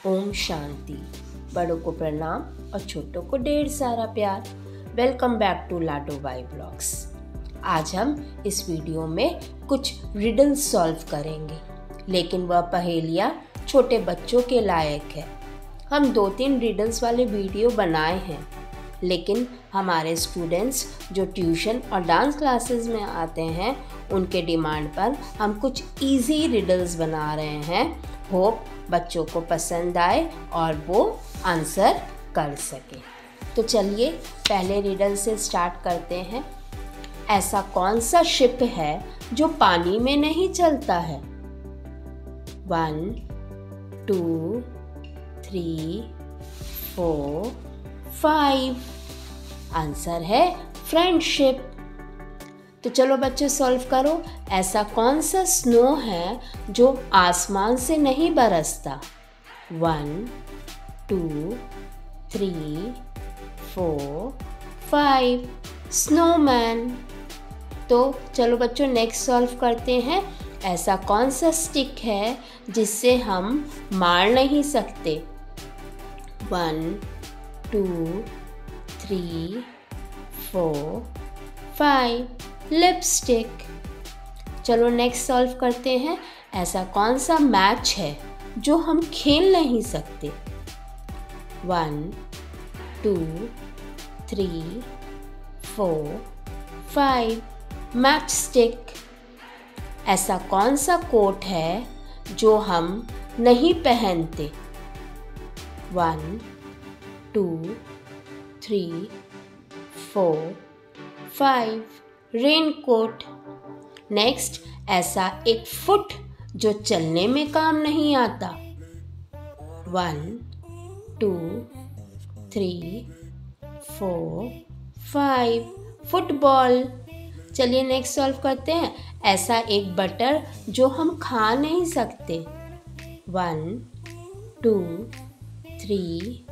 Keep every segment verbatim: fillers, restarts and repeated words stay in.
ओम शांति। बड़ों को प्रणाम और छोटों को ढेर सारा प्यार। Welcome back to Lado by blogs. आज हम इस वीडियो में कुछ रिडल्स सॉल्व करेंगे, लेकिन वह पहेलियाँ छोटे बच्चों के लायक है। हम दो तीन रिडल्स वाले वीडियो बनाए हैं, लेकिन हमारे स्टूडेंट्स जो ट्यूशन और डांस क्लासेस में आते हैं उनके डिमांड पर हम कुछ इजी रिडल्स बना रहे हैं। होप बच्चों को पसंद आए और वो आंसर कर सके। तो चलिए पहले रिडल से स्टार्ट करते हैं। ऐसा कौन सा शिप है जो पानी में नहीं चलता है? One two three four five. Answer है फ्रेंडशिप। तो चलो बच्चे सॉल्व करो। ऐसा कौन सा स्नो है जो आसमान से नहीं बरसता? One two three four five. Snowman. तो चलो बच्चों नेक्स्ट सॉल्व करते हैं। ऐसा कौन सा स्टिक है जिससे हम मार नहीं सकते? One two three four five. Lipstick. चलो नेक्स्ट सॉल्व करते हैं। ऐसा कौन सा मैच है जो हम खेल नहीं सकते? One two three four five. Match stick. ऐसा कौन सा कोट है जो हम नहीं पहनते? One two three four five. Raincoat. Next, ऐसा एक फुट जो चलने में काम नहीं आता? One two three four five. Football. चलिए नेक्स्ट सॉल्व करते हैं। ऐसा एक बटर जो हम खा नहीं सकते? One two three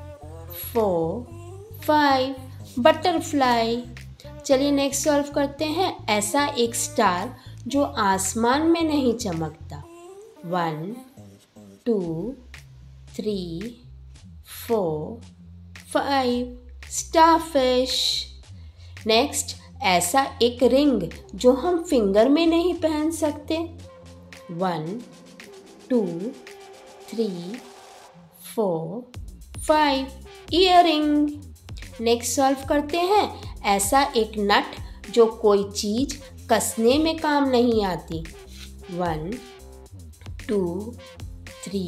four five. Butterfly. चलिए नेक्स्ट सॉल्व करते हैं। ऐसा एक स्टार जो आसमान में नहीं चमकता? One two three four five. Starfish. Next, ऐसा एक रिंग जो हम फिंगर में नहीं पहन सकते? One two three four five. Earring. Next solve करते हैं। ऐसा एक नट जो कोई चीज कसने में काम नहीं आती? One two three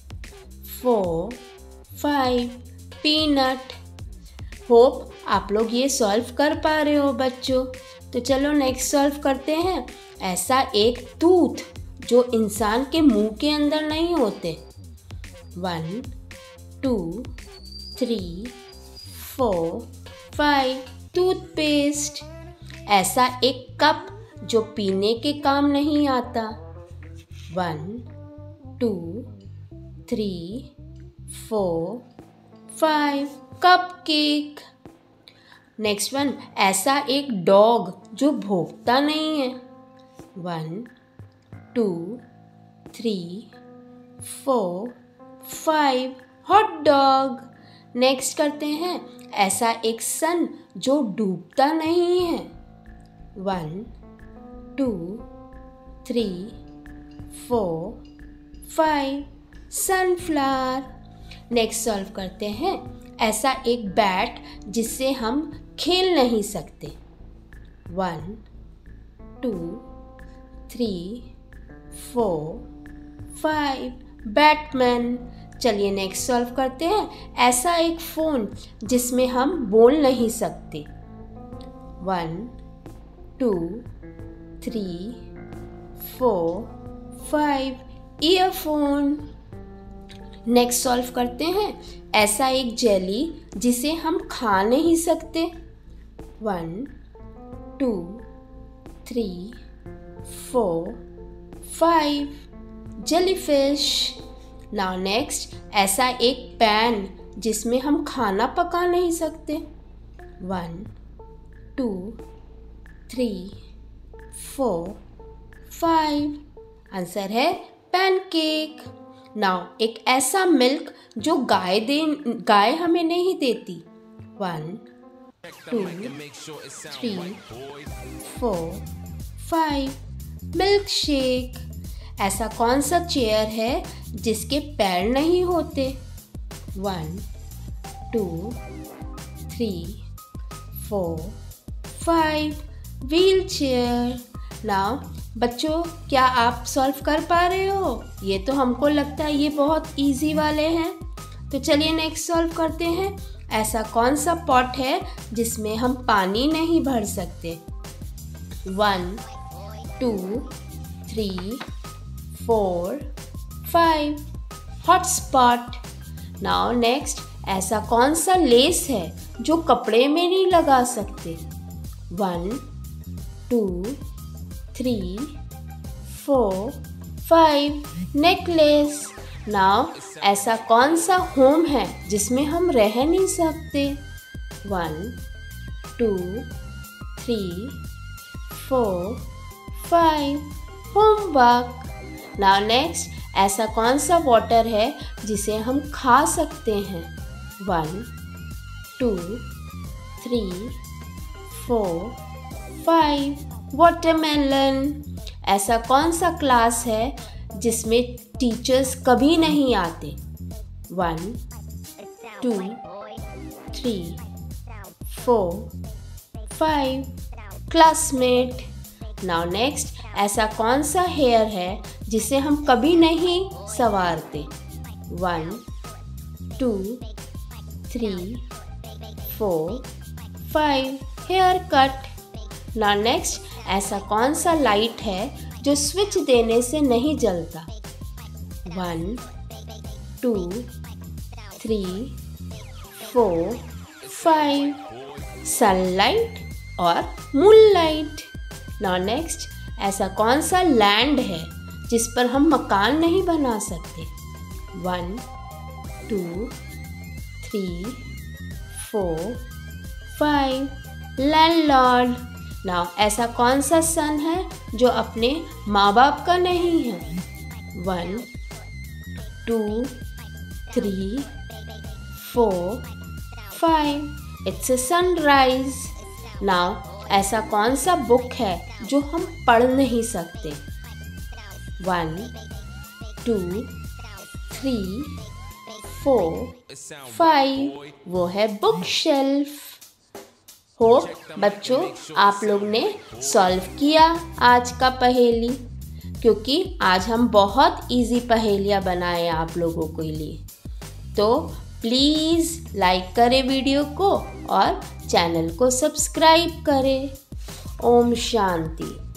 four five. Peanut. Hope आप लोग ये सॉल्व कर पा रहे हो बच्चों। तो चलो नेक्स्ट सॉल्व करते हैं। ऐसा एक टूथ जो इंसान के मुंह के अंदर नहीं होते? One two three four five. Toothpaste. ऐसा एक कप जो पीने के काम नहीं आता? One two three four five. Cup cake. Next one, ऐसा एक डॉग जो भौंकता नहीं है? One two three four five. Hot dog. Next करते हैं। ऐसा एक सन जो डूबता नहीं है? One two three four five. Sunflower. Next solve करते हैं। ऐसा एक बैट जिससे हम खेल नहीं सकते? One two three four five. Batman. चलिए नेक्स्ट सॉल्व करते हैं। ऐसा एक फ़ोन जिसमें हम बोल नहीं सकते? One two three four five. Earphone. Next solve करते हैं। ऐसा एक जेली जिसे हम खा नहीं सकते? One two three four five. Jellyfish. Now next, ऐसा एक पैन जिसमें हम खाना पका नहीं सकते? One two three four five. Answer है पैनकेक। नाउ एक ऐसा मिल्क जो गाय दे गाय हमें नहीं देती। One two three four five. Milk shake. ऐसा कौन सा चेयर है जिसके पैर नहीं होते? One two three four five. Wheel chair. Now बच्चों, क्या आप सॉल्व कर पा रहे हो? ये तो हमको लगता है ये बहुत इजी वाले हैं। तो चलिए नेक्स्ट सॉल्व करते हैं। ऐसा कौन सा पॉट है जिसमें हम पानी नहीं भर सकते? One two three four five. Hot spot. Now next, ऐसा कौन सा लेस है जो कपड़े में नहीं लगा सकते? One two three four five. Necklace. Now ऐसा कौन सा होम है जिसमें हम रह नहीं सकते? One two three four five. Homework. Now next, ऐसा कौन सा वाटर है जिसे हम खा सकते हैं? One two three four five. Watermelon. ऐसा कौन सा क्लास है जिसमें टीचर्स कभी नहीं आते? One two three four five. Classmate. Now next, ऐसा कौन सा हेयर है जिसे हम कभी नहीं संवारते? One two three four five. Hair cut. Now next, ऐसा कौन सा लाइट है जो स्विच देने से नहीं जलता? One two three four five. Sunlight और मूनलाइट। नाउ नेक्स्ट, ऐसा कौन सा लैंड है जिस पर हम मकान नहीं बना सकते? One two three four five. Landlord. Now ऐसा कौन सा सन है जो अपने माँ बाप का नहीं है? One two three four five. It's a sunrise. Now ऐसा कौन सा बुक है जो हम पढ़ नहीं सकते? One two three four five. वो है बुक शेल्फ। होप बच्चों आप लोग ने सॉल्व किया आज का पहेली, क्योंकि आज हम बहुत इजी पहेलियाँ बनाए आप लोगों के लिए। तो प्लीज़ लाइक करें वीडियो को और चैनल को सब्सक्राइब करें। ओम शांति।